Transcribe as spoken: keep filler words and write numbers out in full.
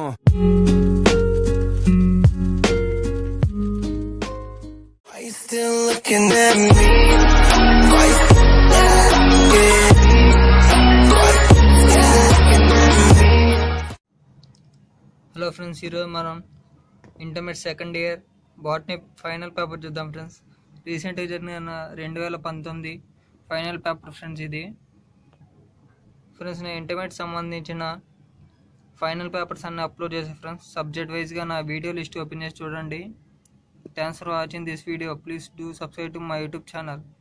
Uh. Are you still looking at me? Why you still looking at me? Hello friends, here మనం intermediate second year botany final paper చూద్దాం friends. రీసెంట్గా జరిగిన రెండు వేల పంతొమ్మిది final paper friends. ఇది friends నేను ఇంటర్మీడియట్ సంబంధించిన ఫైనల్ పేపర్స్ అన్ని అప్లోడ్ చేశాను ఫ్రెండ్స్. సబ్జెక్ట్ వైజ్గా నా వీడియో లిస్ట్ ఓపెన్ చేసి చూడండి. Thanks for watching this video. Please do subscribe to my YouTube channel.